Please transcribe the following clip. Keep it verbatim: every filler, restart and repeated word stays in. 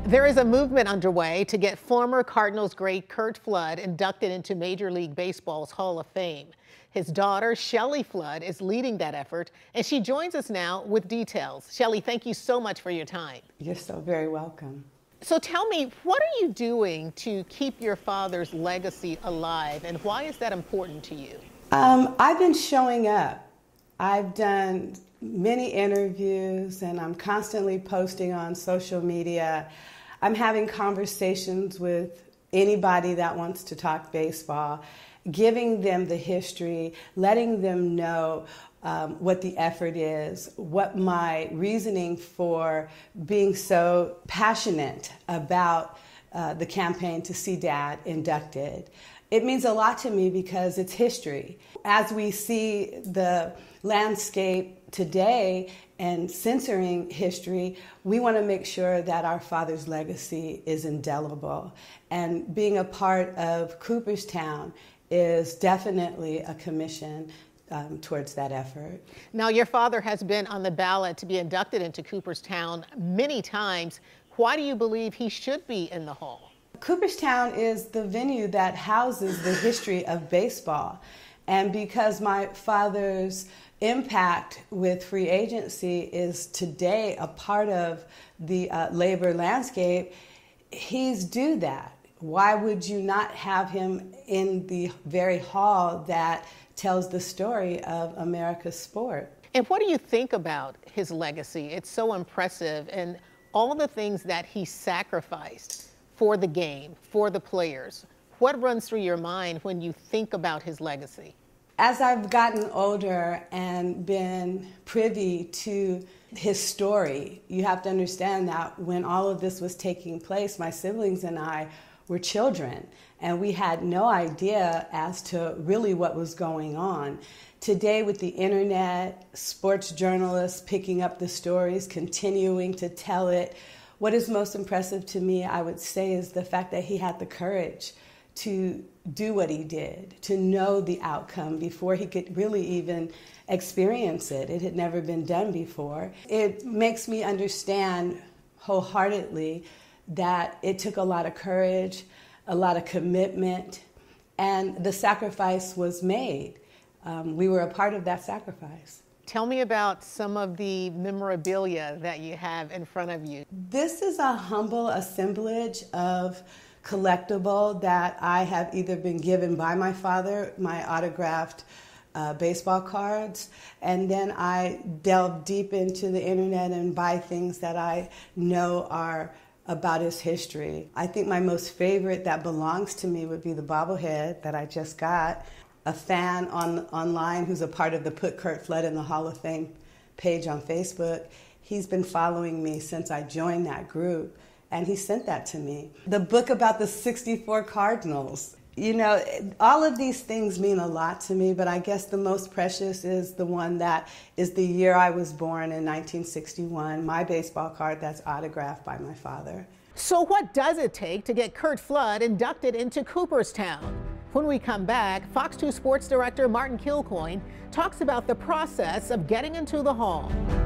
There is a movement underway to get former Cardinals great Curt Flood inducted into Major League Baseball's Hall of Fame. His daughter, Shelly Flood, is leading that effort, and she joins us now with details. Shelly, thank you so much for your time. You're so very welcome. So tell me, what are you doing to keep your father's legacy alive, and why is that important to you? Um, I've been showing up. I've done many interviews, and I'm constantly posting on social media. I'm having conversations with anybody that wants to talk baseball, giving them the history, letting them know um, what the effort is, what my reasoning for being so passionate about uh, the campaign to see Dad inducted. It means a lot to me because it's history. As we see the landscape today and censoring history, we want to make sure that our father's legacy is indelible. And being a part of Cooperstown is definitely a commission um, towards that effort. Now, your father has been on the ballot to be inducted into Cooperstown many times. Why do you believe he should be in the Hall? Cooperstown is the venue that houses the history of baseball. And because my father's impact with free agency is today a part of the uh, labor landscape, he's due that. Why would you not have him in the very hall that tells the story of America's sport? And what do you think about his legacy? It's so impressive, and all the things that he sacrificed for the game, for the players. What runs through your mind when you think about his legacy? As I've gotten older and been privy to his story, you have to understand that when all of this was taking place, my siblings and I were children, and we had no idea as to really what was going on. Today, with the internet, sports journalists picking up the stories, continuing to tell it, what is most impressive to me, I would say, is the fact that he had the courage to do what he did, to know the outcome before he could really even experience it. It had never been done before. It makes me understand wholeheartedly that it took a lot of courage, a lot of commitment, and the sacrifice was made. Um, we were a part of that sacrifice. Tell me about some of the memorabilia that you have in front of you. This is a humble assemblage of collectible that I have either been given by my father, my autographed uh, baseball cards, and then I delve deep into the internet and buy things that I know are about his history. I think my most favorite that belongs to me would be the bobblehead that I just got. A fan on online who's a part of the Put Curt Flood in the Hall of Fame page on Facebook, he's been following me since I joined that group, and he sent that to me. The book about the sixty-four Cardinals. You know, all of these things mean a lot to me, but I guess the most precious is the one that is the year I was born in nineteen sixty-one, my baseball card that's autographed by my father. So what does it take to get Curt Flood inducted into Cooperstown? When we come back, Fox two Sports Director Martin Kilcoyne talks about the process of getting into the Hall.